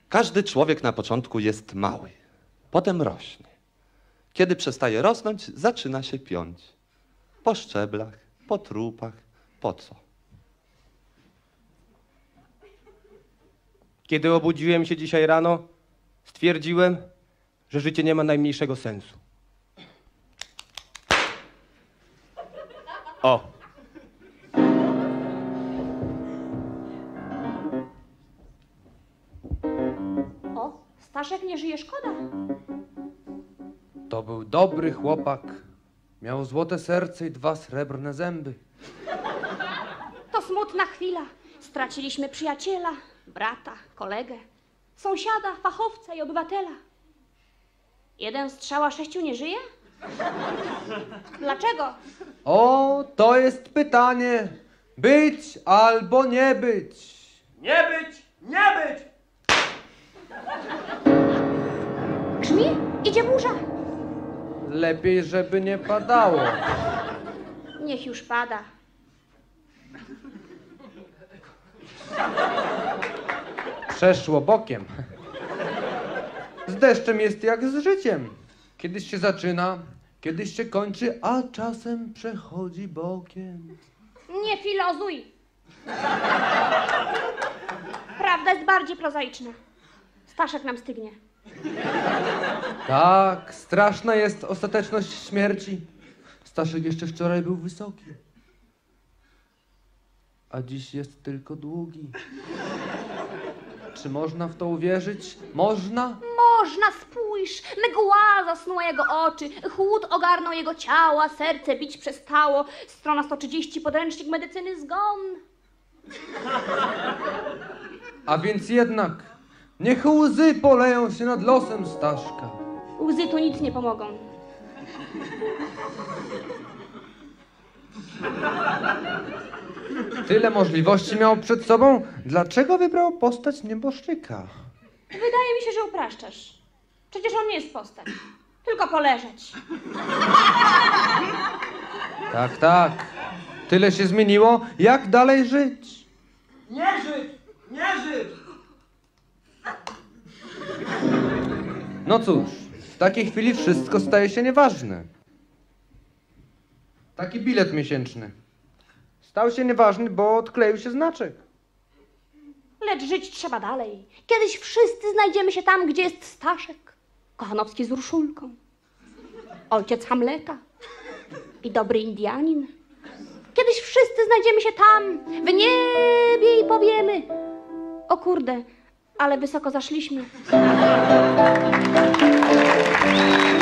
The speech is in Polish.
Każdy człowiek na początku jest mały, potem rośnie. Kiedy przestaje rosnąć, zaczyna się piąć. Po szczeblach, po trupach, po co? Kiedy obudziłem się dzisiaj rano, stwierdziłem, że życie nie ma najmniejszego sensu. O! O, Staszek nie żyje, szkoda. To był dobry chłopak. Miał złote serce i 2 srebrne zęby. To smutna chwila. Straciliśmy przyjaciela, brata, kolegę, sąsiada, fachowca i obywatela. 1 strzał, a 6 nie żyje? Dlaczego? O, to jest pytanie. Być albo nie być. Nie być! Nie być! Grzmi? Idzie burza. Lepiej, żeby nie padało. Niech już pada. Przeszło bokiem. Z deszczem jest jak z życiem. Kiedyś się zaczyna, kiedyś się kończy, a czasem przechodzi bokiem. Nie filozuj. Prawda jest bardziej prozaiczna. Staszek nam stygnie. Tak, straszna jest ostateczność śmierci. Staszek jeszcze wczoraj był wysoki, a dziś jest tylko długi. Czy można w to uwierzyć? Można? Można, spójrz. Mgła zasnuła jego oczy. Chłód ogarnął jego ciało, a serce bić przestało. Strona 130, podręcznik medycyny, zgon. A więc jednak, niech łzy poleją się nad losem Staszka. Łzy tu nic nie pomogą. Tyle możliwości miał przed sobą. Dlaczego wybrał postać nieboszczyka? Wydaje mi się, że upraszczasz. Przecież on nie jest postać. Tylko poleżeć. Tak, tak. Tyle się zmieniło. Jak dalej żyć? Nie żyć! Nie żyć! No cóż, w takiej chwili wszystko staje się nieważne. Taki bilet miesięczny stał się nieważny, bo odkleił się znaczek. Lecz żyć trzeba dalej. Kiedyś wszyscy znajdziemy się tam, gdzie jest Staszek. Kochanowski z Urszulką. Ojciec Hamleta. I dobry Indianin. Kiedyś wszyscy znajdziemy się tam, w niebie i powiemy: o kurde, ale wysoko zaszliśmy.